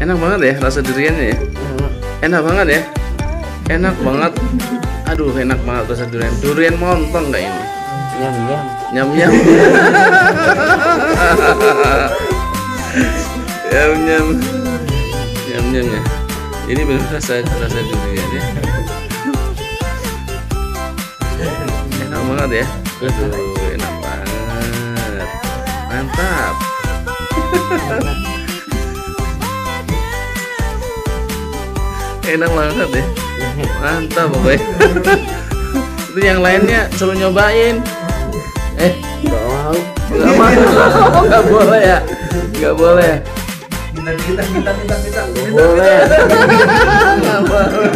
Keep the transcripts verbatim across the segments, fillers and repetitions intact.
Enak banget ya rasa duriannya ya. Enak banget ya. Enak banget. Aduh, enak banget rasa durian. Durian montong nggak ini? Nyam nyam. Nyam nyam. Nyam nyam. Nyam nyam ya. Ini benar rasa rasa durian ya. Enak banget ya. Aduh, enak banget. Mantap. Enak banget ya. Mantap pokoknya. Itu yang lainnya suruh nyobain. Eh, Nggak mau. nggak mau. Nggak boleh ya. Nggak boleh. Minta minta minta minta minta. Nggak boleh. Nggak boleh.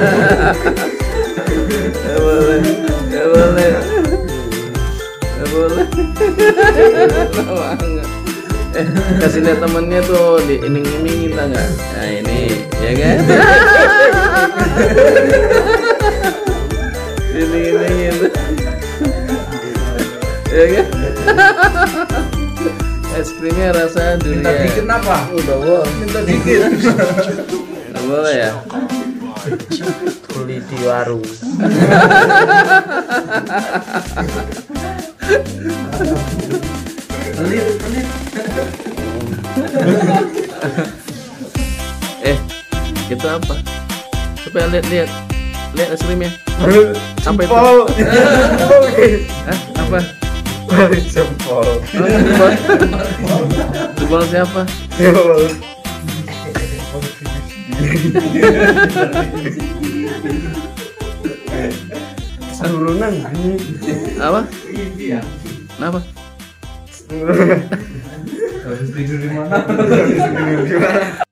Nggak boleh. Nggak boleh. Nggak boleh. Enak banget. Eh, kasih lihat temennya tuh di iming-iming kita nggak? Nah ini, ya kan? Iming-iming itu, ya kan? Es krimnya rasa Minta dikit durian. apa? Udah boleh. Minta dikit. Nggak boleh ya? Beli di warung. Pelit pelit. Eh, itu apa? Coba lihat-lihat, lihat es krimnya. Apa itu? Hah? Apa? Jempol. Oh, jempol. Jempol siapa? Turunan. Apa? Iya. Kenapa? Habis tidur di mana?